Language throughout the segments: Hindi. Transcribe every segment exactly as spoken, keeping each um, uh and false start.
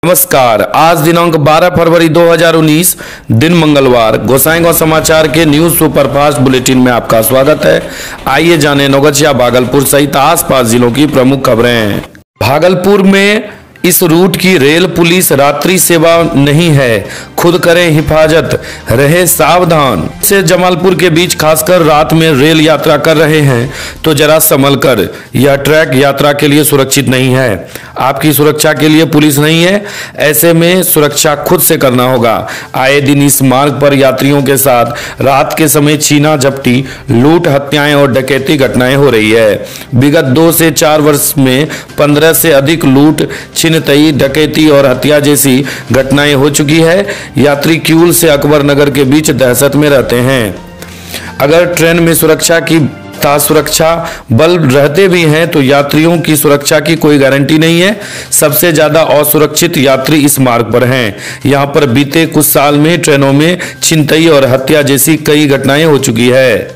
नमस्कार। आज दिनांक बारह फरवरी दो हज़ार उन्नीस, दिन मंगलवार। गोसाईगांव समाचार के न्यूज सुपरफास्ट बुलेटिन में आपका स्वागत है। आइए जानें नौगछिया, भागलपुर सहित आसपास जिलों की प्रमुख खबरें। भागलपुर में इस रूट की रेल पुलिस रात्रि सेवा नहीं है, खुद करें हिफाजत, रहे सावधान। से जमालपुर के बीच खासकर रात में रेल यात्रा कर रहे हैं तो जरा संभल कर, यह ट्रैक यात्रा के लिए सुरक्षित नहीं है। आपकी सुरक्षा के लिए पुलिस नहीं है, ऐसे में सुरक्षा खुद से करना होगा। आए दिन इस मार्ग पर यात्रियों के साथ रात के समय छीना झपटी, लूट, हत्याएं और डकैती घटनाएं हो रही है। विगत दो से चार वर्ष में पंद्रह से अधिक लूट, छिनतई, डकैती और हत्या जैसी घटनाएं हो चुकी है। यात्री क्यूल से अकबर नगर के बीच दहशत में रहते हैं। अगर ट्रेन में सुरक्षा की सुरक्षा बल रहते भी हैं तो यात्रियों की सुरक्षा की कोई गारंटी नहीं है। सबसे ज्यादा असुरक्षित यात्री इस मार्ग पर हैं। यहां पर बीते कुछ साल में ट्रेनों में छिनतई और हत्या जैसी कई घटनाएं हो चुकी है।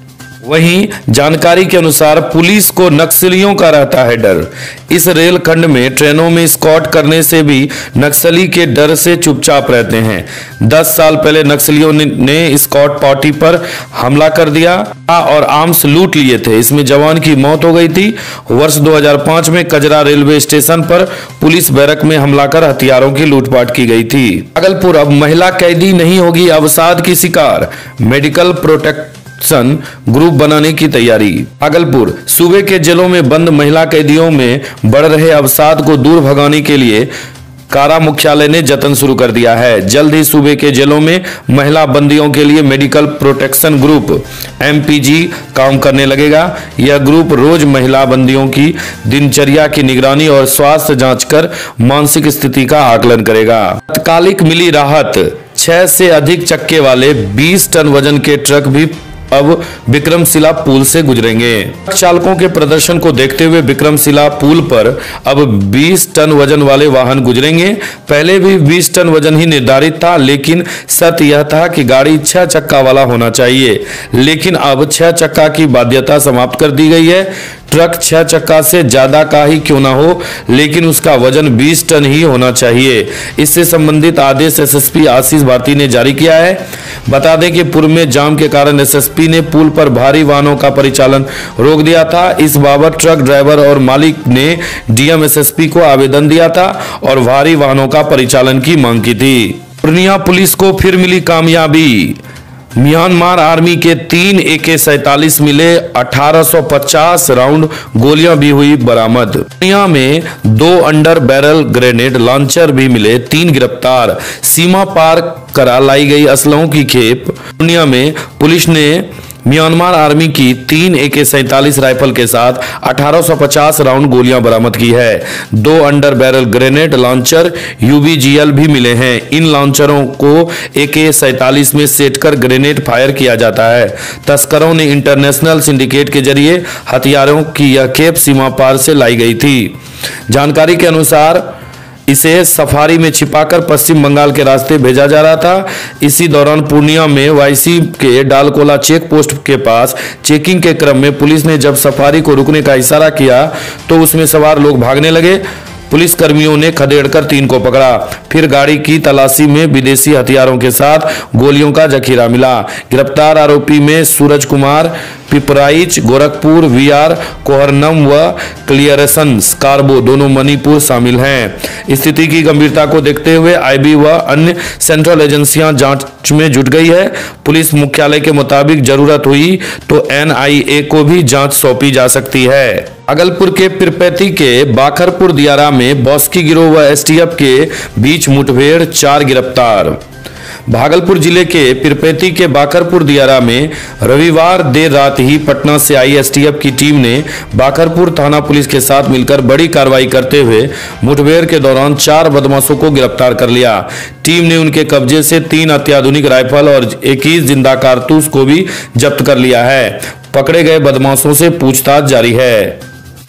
वहीं जानकारी के अनुसार पुलिस को नक्सलियों का रहता है डर। इस रेल खंड में ट्रेनों में स्कॉट करने से भी नक्सली के डर से चुपचाप रहते हैं। दस साल पहले नक्सलियों ने, ने स्कॉट पार्टी पर हमला कर दिया और आर्म्स लूट लिए थे। इसमें जवान की मौत हो गई थी। वर्ष दो हज़ार पाँच में कजरा रेलवे स्टेशन पर पुलिस बैरक में हमला कर हथियारों की लूटपाट की गई थी। भागलपुर अब महिला कैदी नहीं होगी अवसाद की शिकार, मेडिकल प्रोटेक्ट ग्रुप बनाने की तैयारी। भागलपुर सूबे के जेलों में बंद महिला कैदियों में बढ़ रहे अवसाद को दूर भगाने के लिए कारा मुख्यालय ने जतन शुरू कर दिया है। जल्द ही सूबे के जेलों में महिला बंदियों के लिए medical protection group M P G काम करने लगेगा। यह ग्रुप रोज महिला बंदियों की दिनचर्या की निगरानी और स्वास्थ्य जांच कर मानसिक स्थिति का आकलन करेगा। तत्कालिक मिली राहत, छह से अधिक चक्के वाले बीस टन वजन के ट्रक भी अब विक्रमशिला पुल से गुजरेंगे। ट्रक चालकों के प्रदर्शन को देखते हुए विक्रमशिला पुल पर अब बीस टन वजन वाले वाहन गुजरेंगे। पहले भी बीस टन वजन ही निर्धारित था, लेकिन शर्त यह था कि गाड़ी छह चक्का वाला होना चाहिए। लेकिन अब छह चक्का की बाध्यता समाप्त कर दी गई है। ट्रक छह चक्का से ज्यादा का ही क्यों ना हो, लेकिन उसका वजन बीस टन ही होना चाहिए। इससे संबंधित आदेश S S P Ashish Bharti ने जारी किया है। बता दें कि पूर्व में जाम के कारण एस एस पी ने पुल पर भारी वाहनों का परिचालन रोक दिया था। इस बाबत ट्रक ड्राइवर और मालिक ने D M S S P को आवेदन दिया था और भारी वाहनों का परिचालन की मांग की थी। पूर्णिया पुलिस को फिर मिली कामयाबी। म्यांमार आर्मी के तीन ए के सैतालीस मिले, अठारह सौ पचास राउंड गोलियां भी हुई बरामद। पूर्णिया में दो अंडर बैरल ग्रेनेड लॉन्चर भी मिले, तीन गिरफ्तार। सीमा पार करा लाई गई असलहों की खेप। पूर्णिया में पुलिस ने म्यांमार आर्मी की तीन ए के सैतालीस राइफल के साथ अठारह सौ पचास राउंड गोलियां बरामद की है। दो under barrel grenade launcher U V G L भी मिले हैं। इन लॉन्चरों को ए के सैतालीस में सेट कर ग्रेनेड फायर किया जाता है। तस्करों ने इंटरनेशनल सिंडिकेट के जरिए हथियारों की यह खेप सीमा पार से लाई गई थी। जानकारी के अनुसार इसे सफारी में छिपाकर पश्चिम बंगाल के रास्ते भेजा जा रहा था। इसी दौरान पूर्णिया में वाईसी के डालकोला चेक पोस्ट के पास चेकिंग के क्रम में पुलिस ने जब सफारी को रुकने का इशारा किया तो उसमें सवार लोग भागने लगे। पुलिस कर्मियों ने खदेड़कर तीन को पकड़ा। फिर गाड़ी की तलाशी में विदेशी हथियारों के साथ गोलियों का जखीरा मिला। गिरफ्तार आरोपी में सूरज कुमार, पिपराइच, गोरखपुर, वी आर, कोहरनम व क्लियरेशन कार्बो दोनों मणिपुर शामिल हैं। स्थिति की गंभीरता को देखते हुए आई बी व अन्य सेंट्रल एजेंसियां जांच में जुट गई है। पुलिस मुख्यालय के मुताबिक जरूरत हुई तो एन आई ए को भी जांच सौंपी जा सकती है। भागलपुर के पिरपैती के बाखरपुर दियारा में बॉस्की गिरोह व एस टी एफ के बीच मुठभेड़, चार गिरफ्तार। भागलपुर जिले के पिरपैती के बाखरपुर दियारा में रविवार देर रात ही पटना से आई एस टी एफ की टीम ने बाखरपुर थाना पुलिस के साथ मिलकर बड़ी कार्रवाई करते हुए मुठभेड़ के दौरान चार बदमाशों को गिरफ्तार कर लिया। टीम ने उनके कब्जे से तीन अत्याधुनिक राइफल और इक्कीस जिंदा कारतूस को भी जब्त कर लिया है। पकड़े गए बदमाशों से पूछताछ जारी है।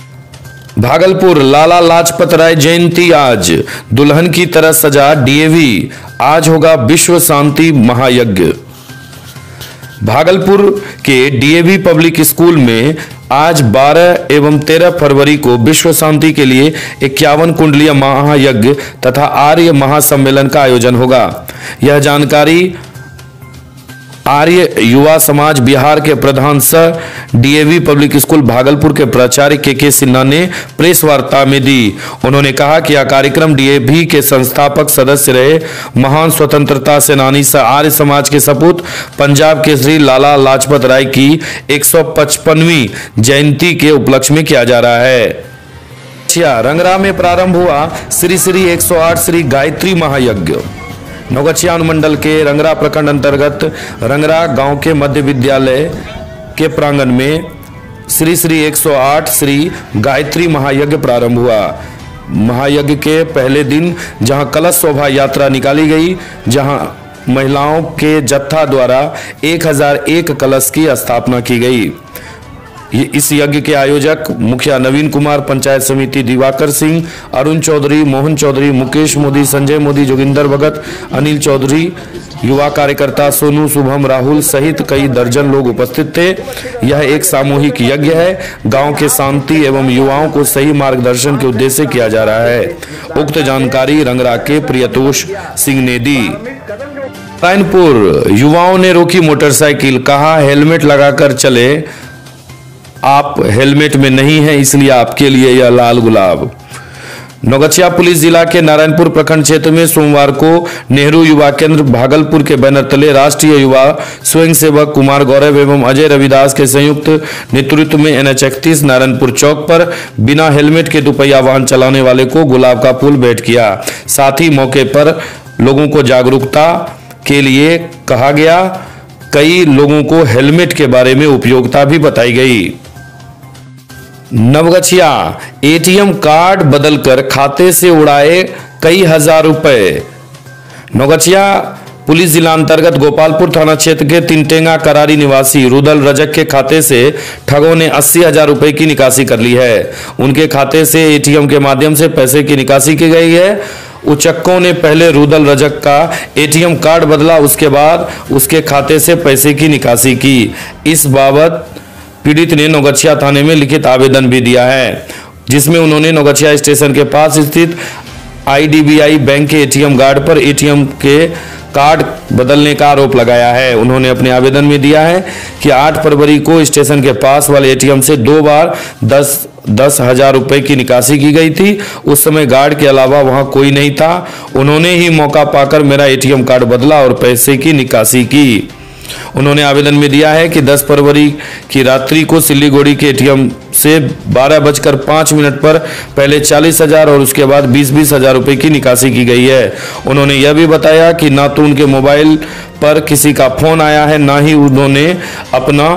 भागलपुर लाला लाजपत राय जयंती आज, दुल्हन की तरह सजा डी ए वी। आज होगा विश्व शांति महायज्ञ। भागलपुर के D A V public school में आज बारह एवं तेरह फरवरी को विश्व शांति के लिए इक्यावन कुंडलीय महायज्ञ तथा आर्य महासम्मेलन का आयोजन होगा। यह जानकारी आर्य युवा समाज बिहार के प्रधान सह डीएवी पब्लिक स्कूल भागलपुर के प्राचार्य के के सिन्हा ने प्रेस वार्ता में दी। उन्होंने कहा कि यह कार्यक्रम डीएवी के संस्थापक सदस्य रहे महान स्वतंत्रता सेनानी सह आर्य समाज के सपूत पंजाब के श्री लाला लाजपत राय की एक सौ पचपनवीं जयंती के उपलक्ष्य में किया जा रहा है। रंगरा में प्रारंभ हुआ श्री श्री एक सौ आठ श्री गायत्री महायज्ञ। नौगछिया अनुमंडल के रंगरा प्रखंड अंतर्गत रंगरा गांव के मध्य विद्यालय के प्रांगण में श्री श्री एक सौ आठ श्री गायत्री महायज्ञ प्रारंभ हुआ। महायज्ञ के पहले दिन जहां कलश शोभा यात्रा निकाली गई, जहां महिलाओं के जत्था द्वारा एक हजार एक कलश की स्थापना की गई। इस यज्ञ के आयोजक मुखिया नवीन कुमार, पंचायत समिति दिवाकर सिंह, अरुण चौधरी, मोहन चौधरी, मुकेश मोदी, संजय मोदी, जोगिंदर भगत, अनिल चौधरी, युवा कार्यकर्ता सोनू, शुभम, राहुल सहित कई दर्जन लोग उपस्थित थे। यह एक सामूहिक यज्ञ है। गांव के शांति एवं युवाओं को सही मार्गदर्शन के उद्देश्य से किया जा रहा है। उक्त जानकारी रंगरा के प्रियतोष सिंह ने दी। नारायणपुर युवाओं ने रोकी मोटरसाइकिल, कहा हेलमेट लगाकर चले, आप हेलमेट में नहीं है इसलिए आपके लिए यह लाल गुलाब। नौगछिया पुलिस जिला के नारायणपुर प्रखंड क्षेत्र में सोमवार को नेहरू युवा केंद्र भागलपुर के बैनर तले राष्ट्रीय युवा स्वयंसेवक कुमार गौरव एवं अजय रविदास के संयुक्त नेतृत्व में एन एच इकतीस नारायणपुर चौक पर बिना हेलमेट के दुपहिया वाहन चलाने वाले को गुलाब का फूल भेंट किया। साथ ही मौके पर लोगों को जागरूकता के लिए कहा गया। कई लोगों को हेलमेट के बारे में उपयोगिता भी बताई गई। नवगछिया एटीएम कार्ड बदलकर खाते से उड़ाए कई हजार रुपए। नवगछिया पुलिस जिला अंतर्गत गोपालपुर थाना क्षेत्र के तिनटेंगा करारी निवासी रुदल रजक के खाते से ठगों ने अस्सी हजार रुपए की निकासी कर ली है। उनके खाते से एटीएम के माध्यम से पैसे की निकासी की गई है। उचक्कों ने पहले रुदल रजक का एटीएम कार्ड बदला, उसके बाद उसके खाते से पैसे की निकासी की। इस बाबत पीड़ित ने नौगछिया थाने में लिखित आवेदन भी दिया है, जिसमें उन्होंने नौगछिया स्टेशन के पास स्थित आईडीबीआई बैंक के एटीएम गार्ड पर एटीएम के कार्ड बदलने का आरोप लगाया है। उन्होंने अपने आवेदन में दिया है कि आठ फरवरी को स्टेशन के पास वाले एटीएम से दो बार दस दस हजार रुपए की निकासी की गई थी। उस समय गार्ड के अलावा वहां कोई नहीं था। उन्होंने ही मौका पाकर मेरा एटीएम कार्ड बदला और पैसे की निकासी की। उन्होंने आवेदन में दिया है कि दस फरवरी की रात्रि को सिल्लीगुड़ी के एटीएम से बारह बजकर पाँच मिनट पर पहले चालीस हजार और उसके बाद बीस बीस हजार रुपए की निकासी की गई है। उन्होंने यह भी बताया कि ना तो उनके मोबाइल पर किसी का फोन आया है, ना ही उन्होंने अपना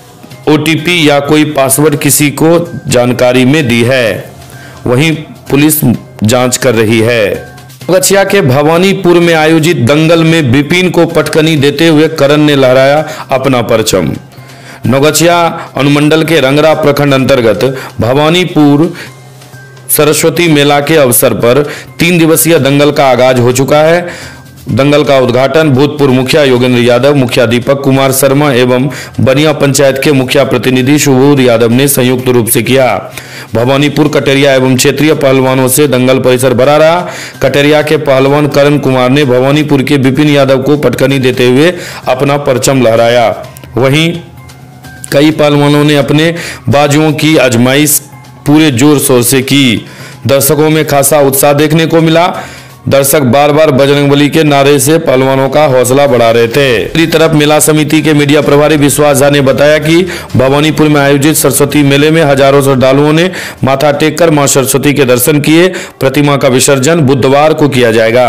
ओटीपी या कोई पासवर्ड किसी को जानकारी में दी है। वहीं पुलिस जांच कर रही है। नौगछिया के भवानीपुर में आयोजित दंगल में विपिन को पटकनी देते हुए करण ने लहराया अपना परचम। नौगछिया अनुमंडल के रंगरा प्रखंड अंतर्गत भवानीपुर सरस्वती मेला के अवसर पर तीन दिवसीय दंगल का आगाज हो चुका है। दंगल का उद्घाटन भूतपूर्व मुखिया योगेंद्र यादव, मुखिया दीपक कुमार शर्मा एवं बनिया पंचायत के मुखिया प्रतिनिधि शुभूर यादव ने संयुक्त रूप से किया। भवानीपुर कटेरिया एवं क्षेत्रीय पहलवानों से दंगल परिसर भरा रहा। कटेरिया के पहलवान करण कुमार ने भवानीपुर के विपिन यादव को पटकनी देते हुए अपना परचम लहराया। वहीं कई पहलवानों ने अपने बाजुओं की आजमाइश पूरे जोर शोर से की। दर्शकों में खासा उत्साह देखने को मिला। दर्शक बार बार बजरंगबली के नारे से पहलवानों का हौसला बढ़ा रहे थे। दूसरी तरफ मेला समिति के मीडिया प्रभारी विश्वास झा ने बताया कि भवानीपुर में आयोजित सरस्वती मेले में हजारों श्रद्धालुओं ने माथा टेककर मां सरस्वती के दर्शन किए। प्रतिमा का विसर्जन बुधवार को किया जाएगा।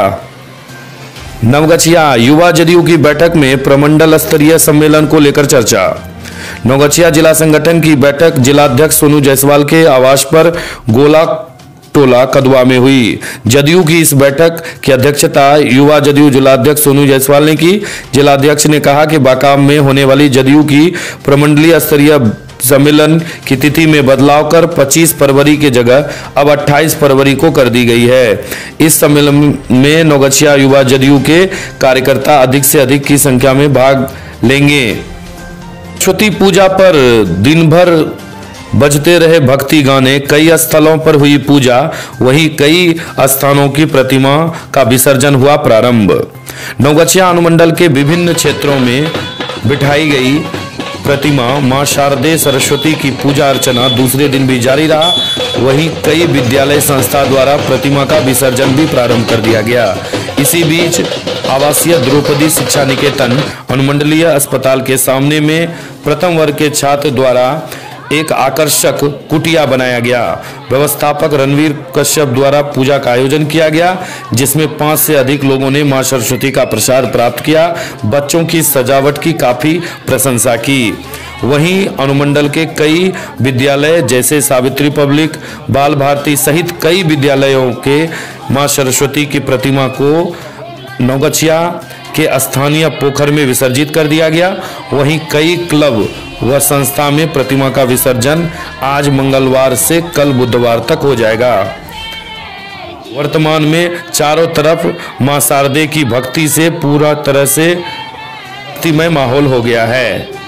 नवगछिया युवा जदयू की बैठक में प्रमंडल स्तरीय सम्मेलन को लेकर चर्चा। नवगछिया जिला संगठन की बैठक जिलाध्यक्ष सोनू जायसवाल के आवास पर गोला टोला कदवा में हुई। जदयू की इस बैठक की अध्यक्षता युवा जदयू जिलाध्यक्ष सोनू जायसवाल ने की। जिलाध्यक्ष ने कहा कि बाकाम में होने वाली जदयू की प्रमंडलीय स्तरीय सम्मेलन की तिथि में बदलाव कर पच्चीस फरवरी की जगह अब अट्ठाईस फरवरी को कर दी गई है। इस सम्मेलन में नवगछिया युवा जदयू के कार्यकर्ता अधिक से अधिक की संख्या में भाग लेंगे। सरस्वती पूजा पर दिन भर बजते रहे भक्ति गाने। कई स्थलों पर हुई पूजा, वहीं कई स्थानों की प्रतिमा का विसर्जन हुआ प्रारंभ। नवगछिया अनुमंडल के विभिन्न क्षेत्रों में बिठाई गई प्रतिमा मां शारदे सरस्वती की पूजा अर्चना दूसरे दिन भी जारी रहा। वहीं कई विद्यालय संस्था द्वारा प्रतिमा का विसर्जन भी प्रारंभ कर दिया गया। इसी बीच आवासीय द्रौपदी शिक्षा निकेतन अनुमंडलीय अस्पताल के सामने में प्रथम वर्ग के छात्र द्वारा एक आकर्षक कुटिया बनाया गया। व्यवस्थापक रणवीर कश्यप द्वारा पूजा का आयोजन किया गया, जिसमें पांच से अधिक लोगों ने मां सरस्वती का प्रसाद प्राप्त किया। बच्चों की सजावट की काफी प्रशंसा की। वहीं अनुमंडल के कई विद्यालय जैसे सावित्री पब्लिक, बाल भारती सहित कई विद्यालयों के मां सरस्वती की प्रतिमा को नवगछिया के स्थानीय पोखर में विसर्जित कर दिया गया। वहीं कई क्लब व संस्था में प्रतिमा का विसर्जन आज मंगलवार से कल बुधवार तक हो जाएगा। वर्तमान में चारों तरफ मां शारदे की भक्ति से पूरा तरह से भक्तिमय माहौल हो गया है।